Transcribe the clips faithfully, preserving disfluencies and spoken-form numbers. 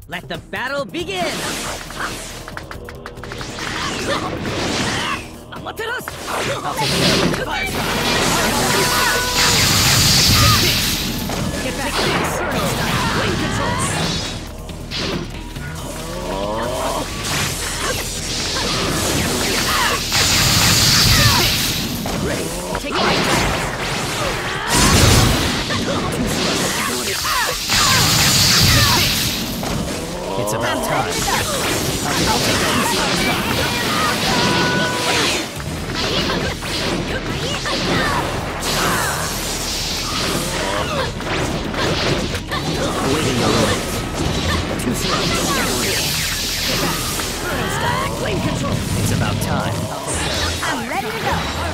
Let the battle begin! Amaterasu! I'll take care of it. Fire strike! Get back to this! Burning style! Flame control! Ready! Take it right back! It's about time. I'll take it easy. Awaiting your order. Two slows. Burning style. Flame control. It's about time. I'm ready to go.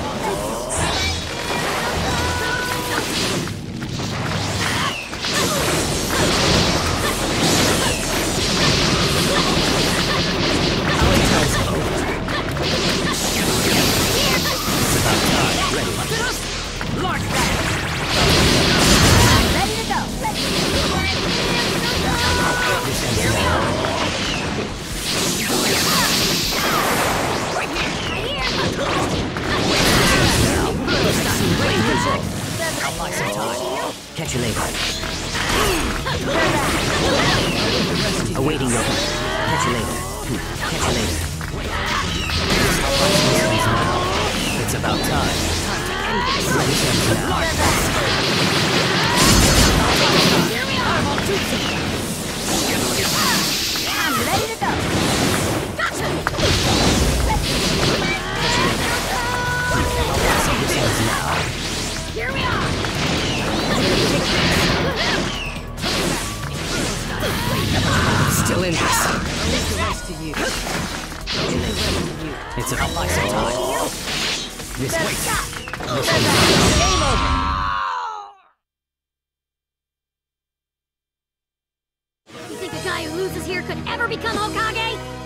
Catch you later. Awaiting your order. Catch you later. Catch you later. It's about time. Time to end this. Ready to now. I'm ready to go. Gotcha! Here we are! Still in this. To you. It's about my time. This way. Game over. You think a guy who loses here could ever become Hokage?